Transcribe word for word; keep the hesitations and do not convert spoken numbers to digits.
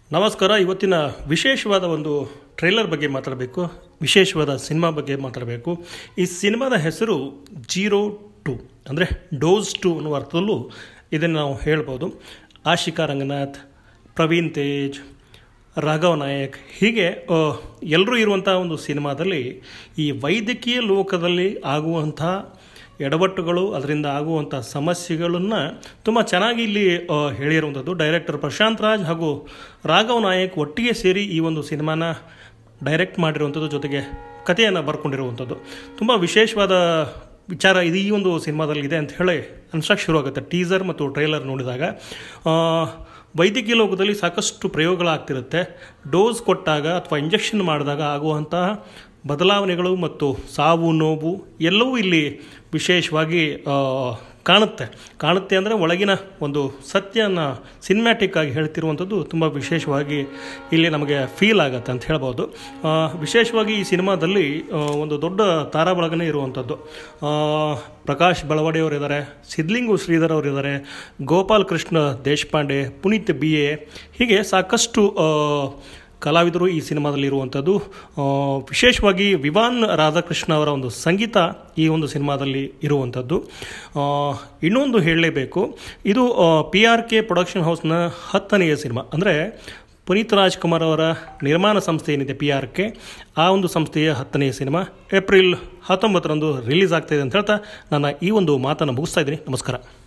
ನಮಸ್ಕಾರ. ಇವತ್ತಿನ ವಿಶೇಷವಾದ ಒಂದು ಟ್ರೈಲರ್ ಬಗ್ಗೆ ಮಾತಾಡಬೇಕು, ವಿಶೇಷವಾದ ಸಿನಿಮಾ ಬಗ್ಗೆ ಮಾತಾಡಬೇಕು. ಈ ಸಿನಿಮಾದ ಹೆಸರು ಜೀರೋ ಟು ಅಂದರೆ ಡೋಸ್ ಟು ಅನ್ನುವ ಅರ್ಥದಲ್ಲೂ ಇದನ್ನು ನಾವು ಹೇಳ್ಬೋದು. ಆಶಿಕಾ ರಂಗನಾಥ್, ಪ್ರವೀಣ್ ತೇಜ್, ರಾಘವ್ ನಾಯಕ್ ಹೀಗೆ ಎಲ್ಲರೂ ಇರುವಂಥ ಒಂದು ಸಿನಿಮಾದಲ್ಲಿ ಈ ವೈದ್ಯಕೀಯ ಲೋಕದಲ್ಲಿ ಆಗುವಂಥ ಎಡವಟ್ಟುಗಳು, ಅದರಿಂದ ಆಗುವಂಥ ಸಮಸ್ಯೆಗಳನ್ನು ತುಂಬ ಚೆನ್ನಾಗಿ ಇಲ್ಲಿ ಹೇಳಿರುವಂಥದ್ದು. ಡೈರೆಕ್ಟರ್ ಪ್ರಶಾಂತ್ ರಾಜ್ ಹಾಗೂ ರಾಘವ್ ನಾಯಕ್ ಒಟ್ಟಿಗೆ ಸೇರಿ ಈ ಒಂದು ಸಿನಿಮಾನ ಡೈರೆಕ್ಟ್ ಮಾಡಿರುವಂಥದ್ದು, ಜೊತೆಗೆ ಕಥೆಯನ್ನು ಬರ್ಕೊಂಡಿರುವಂಥದ್ದು. ತುಂಬ ವಿಶೇಷವಾದ ವಿಚಾರ ಇದು ಈ ಒಂದು ಸಿನಿಮಾದಲ್ಲಿ ಇದೆ ಅಂತ ಹೇಳಿ ಅನ್ಸಕ್ಕೆ ಶುರುವಾಗುತ್ತೆ ಟೀಸರ್ ಮತ್ತು ಟ್ರೈಲರ್ ನೋಡಿದಾಗ. ವೈದ್ಯಕೀಯ ಲೋಕದಲ್ಲಿ ಸಾಕಷ್ಟು ಪ್ರಯೋಗಗಳಾಗ್ತಿರುತ್ತೆ. ಡೋಸ್ ಕೊಟ್ಟಾಗ ಅಥವಾ ಇಂಜೆಕ್ಷನ್ ಮಾಡಿದಾಗ ಆಗುವಂತಹ ಬದಲಾವಣೆಗಳು ಮತ್ತು ಸಾವು ನೋವು ಎಲ್ಲವೂ ಇಲ್ಲಿ ವಿಶೇಷವಾಗಿ ಕಾಣುತ್ತೆ ಕಾಣುತ್ತೆ ಅಂದರೆ ಒಳಗಿನ ಒಂದು ಸತ್ಯನ ಸಿನಿಮ್ಯಾಟಿಕ್ ಆಗಿ ಹೇಳ್ತಿರುವಂಥದ್ದು ತುಂಬ ವಿಶೇಷವಾಗಿ ಇಲ್ಲಿ ನಮಗೆ ಫೀಲ್ ಆಗುತ್ತೆ ಅಂತ ಹೇಳ್ಬೋದು. ವಿಶೇಷವಾಗಿ ಈ ಸಿನಿಮಾದಲ್ಲಿ ಒಂದು ದೊಡ್ಡ ತಾರಾಬಳಗನೇ ಇರುವಂಥದ್ದು. ಪ್ರಕಾಶ್ ಬೆಳವಡಿಯವರಿದ್ದಾರೆ, ಸಿದ್ಲಿಂಗು ಶ್ರೀಧರ್ ಅವರಿದ್ದಾರೆ, ಗೋಪಾಲ್ ಕೃಷ್ಣ ದೇಶಪಾಂಡೆ, ಪುನೀತ್ ಬಿ ಎ ಹೀಗೆ ಸಾಕಷ್ಟು ಕಲಾವಿದರು ಈ ಸಿನಿಮಾದಲ್ಲಿ ಇರುವಂಥದ್ದು. ವಿಶೇಷವಾಗಿ ವಿವಾನ್ ರಾಧಾಕೃಷ್ಣ ಅವರ ಒಂದು ಸಂಗೀತ ಈ ಒಂದು ಸಿನಿಮಾದಲ್ಲಿ ಇರುವಂಥದ್ದು. ಇನ್ನೊಂದು ಹೇಳಲೇಬೇಕು, ಇದು ಪಿ ಆರ್ ಕೆ ಪ್ರೊಡಕ್ಷನ್ ಹೌಸ್ನ ಹತ್ತನೆಯ ಸಿನಿಮಾ. ಅಂದರೆ ಪುನೀತ್ ರಾಜ್ಕುಮಾರ್ ಅವರ ನಿರ್ಮಾಣ ಸಂಸ್ಥೆ ಏನಿದೆ ಪಿ ಆರ್ ಕೆ, ಆ ಒಂದು ಸಂಸ್ಥೆಯ ಹತ್ತನೆಯ ಸಿನಿಮಾ ಏಪ್ರಿಲ್ ಹತ್ತೊಂಬತ್ತರಂದು ರಿಲೀಸ್ ಆಗ್ತಾಯಿದೆ ಅಂತ ಹೇಳ್ತಾ ನನ್ನ ಈ ಒಂದು ಮಾತನ್ನು ಮುಗಿಸ್ತಾ ಇದ್ದೀನಿ. ನಮಸ್ಕಾರ.